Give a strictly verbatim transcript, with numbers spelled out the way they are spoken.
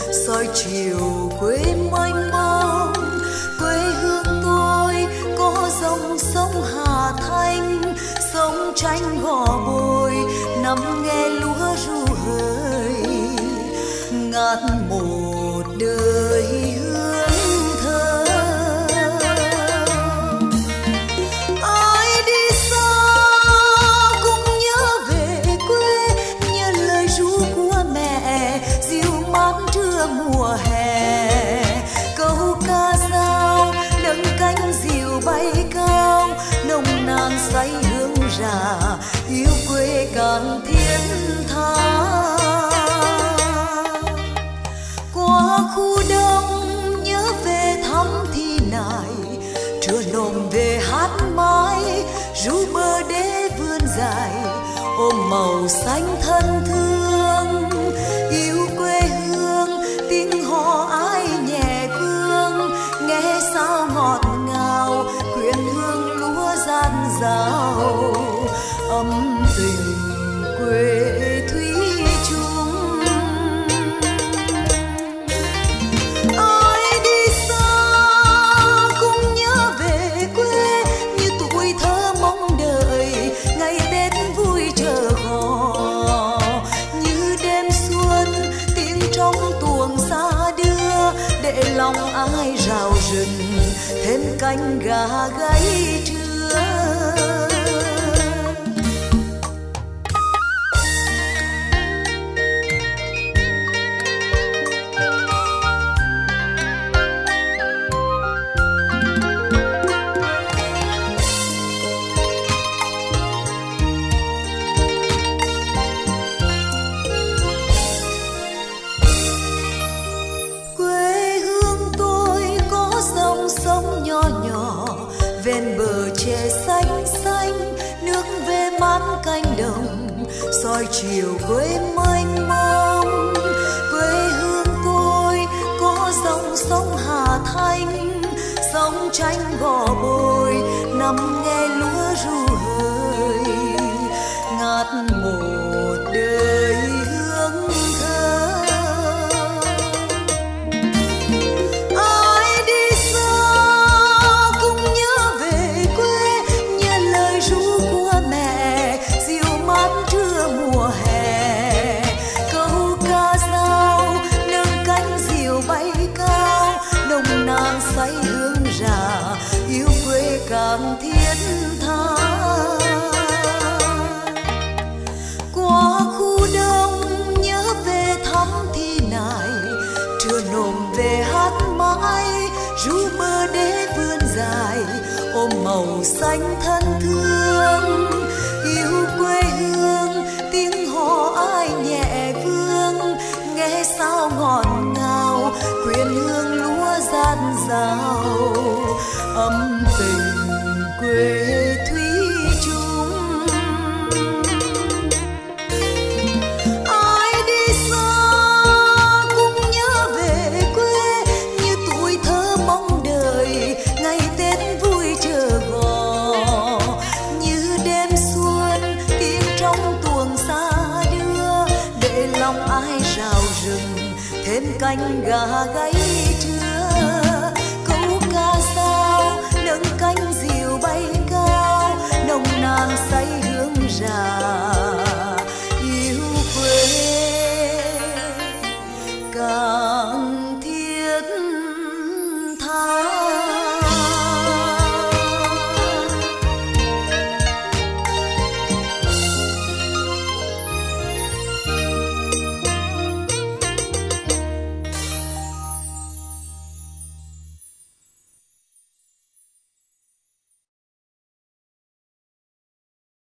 soi chiều quê mênh mông. Quê hương tôi có dòng sông Hà Thanh, sông tranh gò bồi nằm nghe lúa ru hời, ngát một đời hương thơ. Ai đi xa cũng nhớ về quê, nhớ lời ru của mẹ dịu mát trưa mùa hè. Câu ca dao nâng cánh diều bay cao, nồng nàn say hương rạ, yêu quê càng thiết tha. Qua khu đông nhớ về thăm Thị Nại, trưa nồm về hát mãi, ru bờ đê vươn dài, ôm màu xanh thân thương. Yêu quê hương tiếng hò ai nhẹ vương, nghe sao ngọt ngào quyện hương lúa gian dào, ấm tình quê thủy chung. Ai đi xa cũng nhớ về quê, như tuổi thơ mong đợi ngày Tết vui chờ gò. Như đêm xuân tiếng trong tuồng xa đưa, để lòng ai rào rừng thêm cánh gà gáy trưa. Ven bờ tre xanh xanh, nước về mát cánh đồng, soi chiều quê mênh mông. Quê hương tôi có dòng sông Hà Thanh, sông tranh gò bồi nằm nghe lúa ru hời, ngát một đời hương thơ. Say hương rạ, yêu quê càng thiết tha. Qua khu đông nhớ về thăm Thị Nại, trưa nồm về hát mãi, ru bờ đê vươn dài, ôm màu xanh thân thương. Yêu quê hương tiếng hò ai nhẹ vương, nghe sao ngọt ngào quyện hương lúa gian dào, ấm tình quê thủy chung. Ai đi xa cũng nhớ về quê, như tuổi thơ mong đợi ngày Tết vui chờ gò. Như đêm xuân tiếng trong tuồng xa đưa, để lòng ai rào rừng thêm cánh gà gáy trưa. Câu ca dao nâng cánh diều bay cao, nồng nàn say hương rạ,